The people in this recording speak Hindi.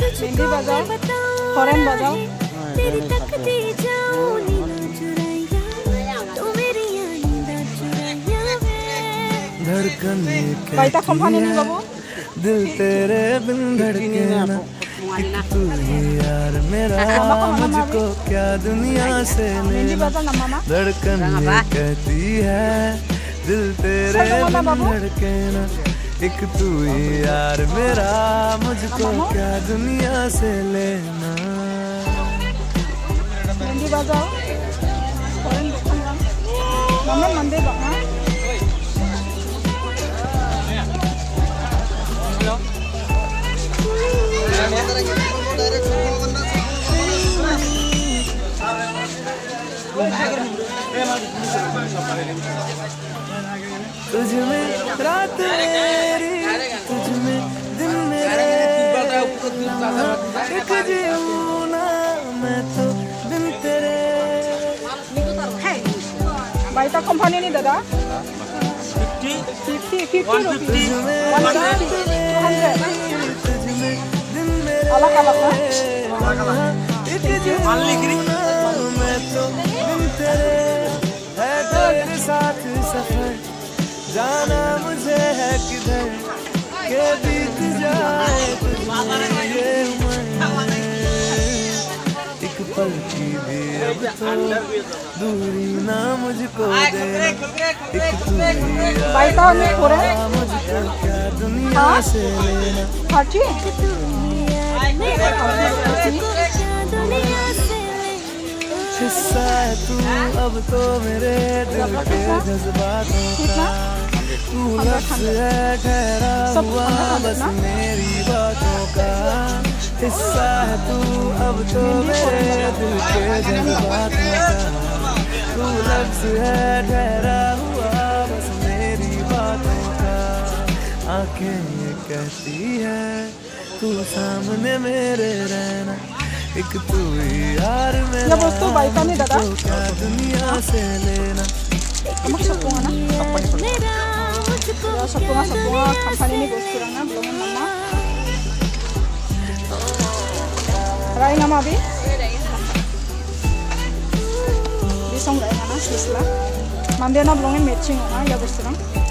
मेहंदी बजाओ, हॉर्न बजाओ। धड़कन बाइटा कंपनी नहीं बाबू। दिल तेरे बिन धड़के ना, एक तू ही यार मेरा, मुझको क्या दुनिया से लेना। धड़कन ये कहती है दिल तेरे बिन धड़के ना, एक तू ही यार मेरा, मुझको क्या दुनिया से लेना। मेहंदी बजाओ, हॉर्न बजाओ। मम्मी मंदिर बना। तुझ में रात मेरी, तुझ में दिन मेरे, एक जीऊं ना मैं तो दिन तेरे। बाइटा कंपनी नहीं दादा। 50 रुपीस। अलग-अलग है। एक जीऊं ना मैं तो दिन तेरे, है तेरे साथ सफर, जाना मुझे है किधर के बीत जाए ये उम्र। एक पल की भी अब तो दूरी ना मुझको देना, एक तू ही बाइटा में पूरे मुझको क्या दुनिया से लेना। खाची हिस्सा है तू अब तो मेरे दिल के जज्बातों का, तू लफ्ज़ है ठहरा हुआ बस मेरी बातों का। हिस्सा है तू अब तो मेरे दिल के जज्बातों का, तू लफ्ज़ है ठहरा हुआ बस मेरी बातों का। आंखें ये कहती है तू सामने मेरे रहना, एक तू ही यार मेरा, या वस्तु बाइटा नहीं दादा। क्या दुनिया से लेना। Kamu sepungan na? Ya sepungan company ni bos kurang na belum nama. Rai nama abi? Di song rai mana sisla. Mande na belum matching na ya bos kurang.